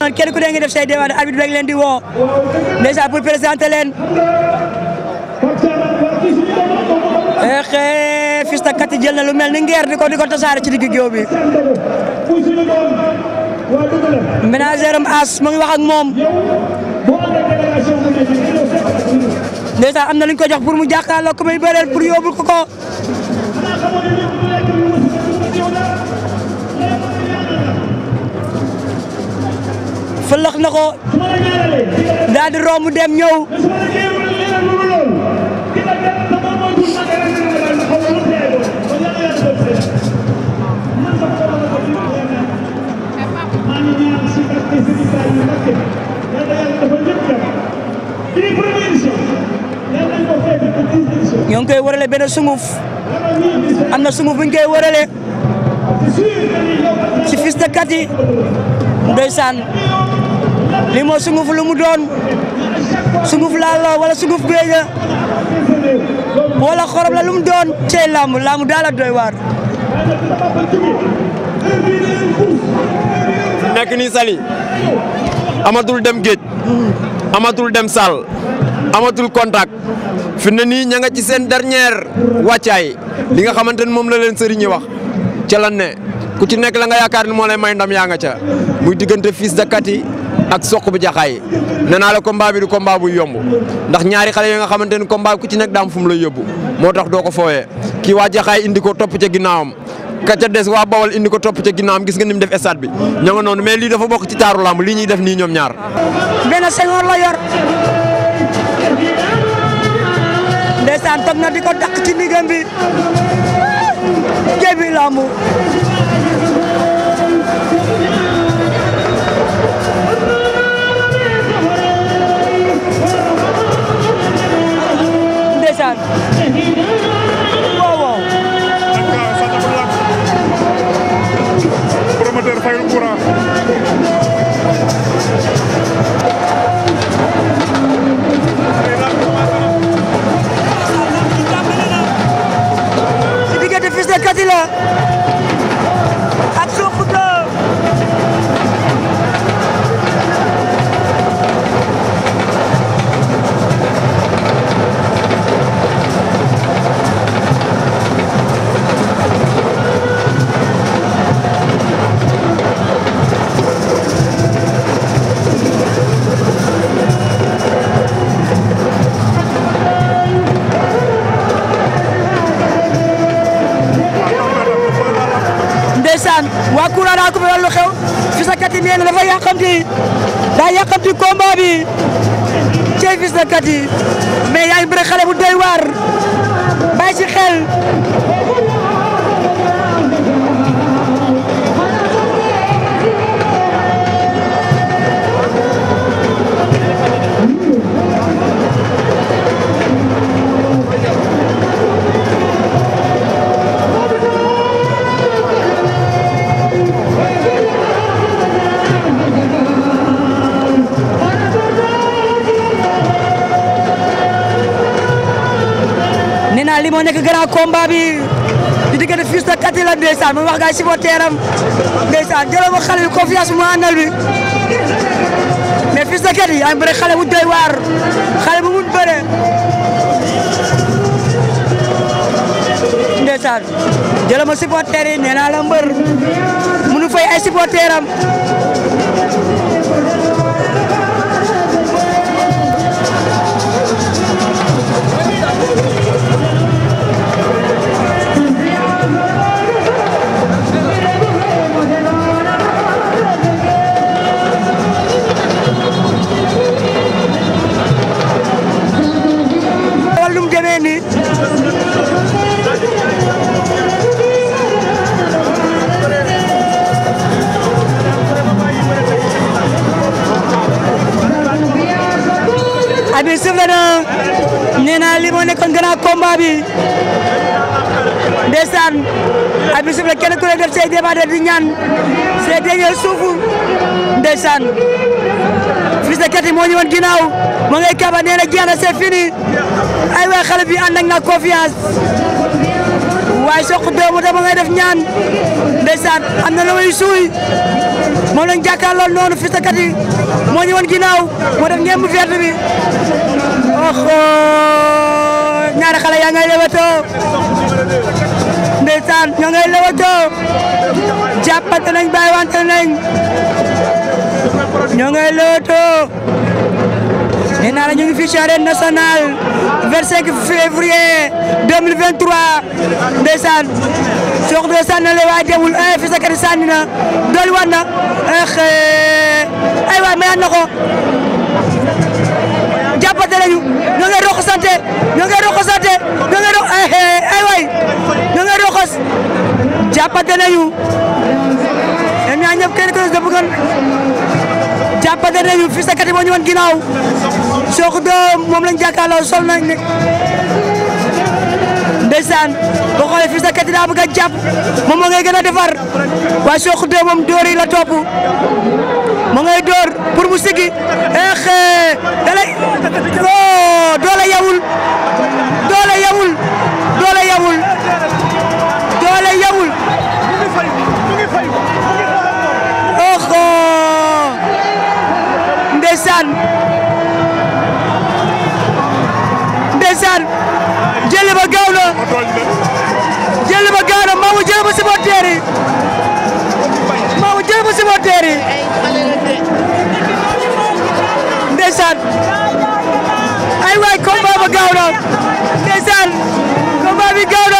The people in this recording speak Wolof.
noonu kenn ku ne ngi def say demande arbitre bi leen di woo déjà pour présenter leen Fils de Katy jël na lu mel ni ngeer di ko tasaare ci digg géew bi ménagère am As mu ngi wax ak moom déjà am na lu ñu ko jox pour mu jàkkaarloo ko muy bëreel pour yóbbul ko ko fëlëx na ko daal di romb dem ñëw ñoo ngi koy wërale benn sunguf am na sunguf bu ñu koy wërale ci Fils de Katy ndeysaan li moo sunguf lu mu doon sunguf laal la wala sunguf géej wala xorom la lu mu doon cey lamb daal a doy waar nekk nii Sali amatul dem géej amatul dem salle amatul contact fi ne nii ña nga ci seen dernière wàccaay li nga xamante ni moom la leen sëriñ ñi wax ca lan ne ku ci nekk la nga yaakaar ni moo lay may ndam yaa nga ca muy diggante Fils de Katy ak Sokh bu Jaxaay nee naa la combat bi du combat bu yomb ndax ñaari xale yi nga xamante ni combat ku ci nekk daam fu mu lay yóbbu moo tax doo ko foowee kii waa Jaxaay indi ko topp ca ginnaawam ka ca des waa Bawol indi ko topp ca ginnaawam gis nga ni mu def stade bi ña nga noonu mais lii dafa bokk ci taaru lamb lii ñuy def nii ñoom ñaar. benn sengoor la yor ndeysaan toog na di ko dàq ci ndigam bi jébi lamb ndeysaan waaw promoteur fayul courant ci diggante Fils de Katy la ak Sokh ndeysaan waa Koura daa ko lu xew Fils de Katy nee na dafa yàqamti combat bi cey Fils de Katy mais yaa ngi bëre xale bu doy waar bàyyi ci xel li moo nekk grand combat bi di diggante Fils de Katy la ndeysaan mu wax gaay supporter am ndeysaan jëloo ma xale bi confiance mu àndal bi mais Fils de Katy ay bëre xale bu doy waar xale bu mun bëre ndeysaan jëloo ma supporter yi nee naa la mbër munu fay ay supporter am abi sifle na nee naa li moo nekkoon grand combat bi ndeysaan abi sifle kenn ku ne def say débat di ñaan say dernier souffle ndeysaan Fils de Katy moo ñëwoon ginnaaw moo ngay kaba nee na jeex na c'est fini ay waay xale bi ànd ak na confiance waaye Sokh doomu dama ngay def ñaan ndeysaan am na lu muy suuy moom lañ jàkkaarloo noonu Fils de Katy moo ñu woon ginnaaw moo def ngemb vert bi ñaari xale yaa ngay lewatoo ndeysaan ñoo ngay lewatoo jàppante nañ bàyyi wante nañ ñoo ngay lewatoo nee naa la ñu ngi fii ci arène nationale 25 février 2023 ndeysaan Sokh 2 sànni na la waaye demul Fils de Katy sànni na dooli wan na ay waay mayaat na ko jàppante nañu ñoo ngay roxosante ñoo ngay roxosante ñoo ngay rox ay waay ñoo ngay roxos jàppante nañu ñoom ñaar ñëpp kenn ku ne bëggoon jàppante nañu Fils de Katy moo ñu woon ginnaaw Sokh 2 moom lañ jàkkaarloo sol nañ ne ndeysaan boo xoolee Fils de Katy daa bëgg a jàpp moom moo ngay gën a defar waaye Sokh 2 moom door yi la topp moo ngay door pour mu sigi dalay doole yawul doole yawul doole yawul doole yawul ndeysaan ndeysaan jëli ba gaaw na jëli ba gaaw na maamu jëli ba supporter yi maamu jëli ba supporter yi ndeysaan ay waay combat ba gaaw na ndeysaan combat bi gaaw na